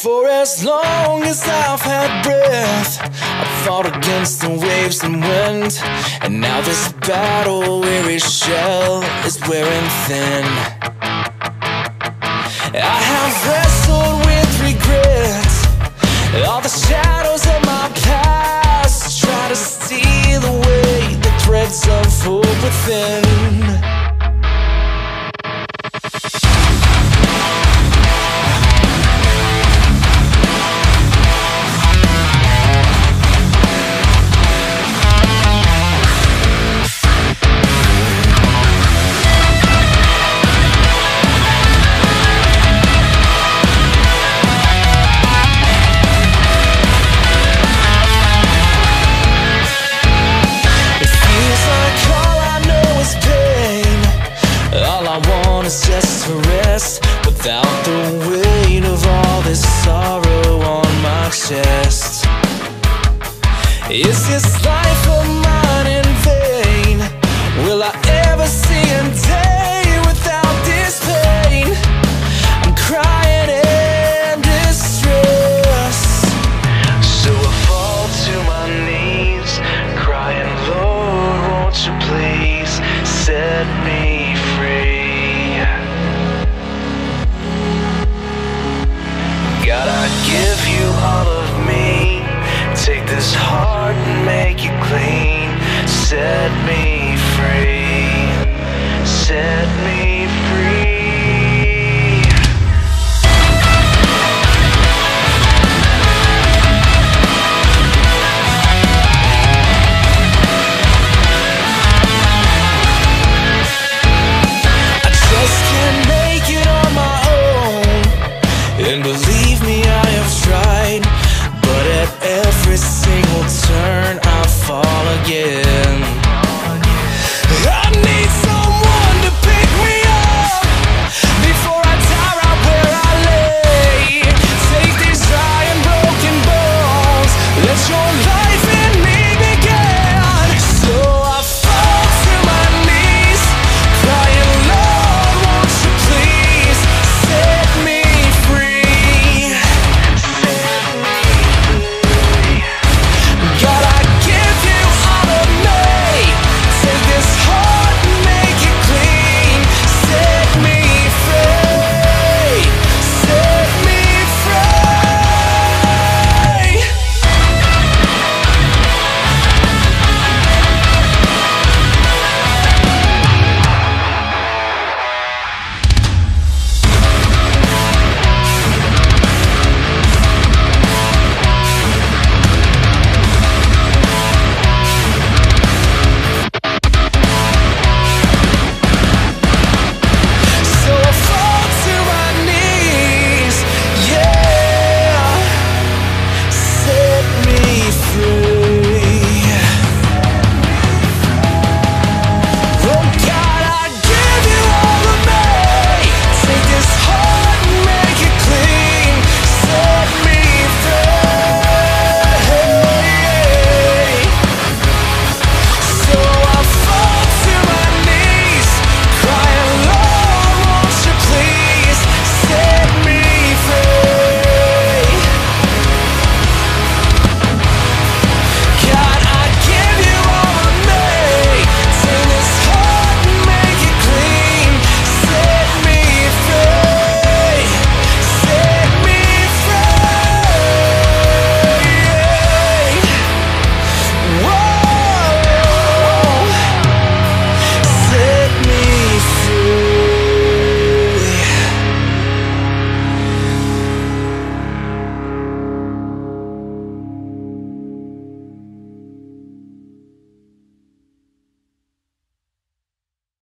For as long as I've had breath, I've fought against the waves and wind, and now this battle-weary shell is wearing thin. I have wrestled with regret, all the shadows of my past try to steal away the threads of hope within. It's just to rest without the weight of all this sorrow on my chest. Is this life of mine in vain? Will I ever see a day without this pain? I'm crying in distress, so I fall to my knees, crying, Lord, won't you please set me free? God, I give you all of me. Take this heart and make it clean. Set me free. Set me free. I just can't make it on my own, and believe me, I have tried, but at every single turn I fall again.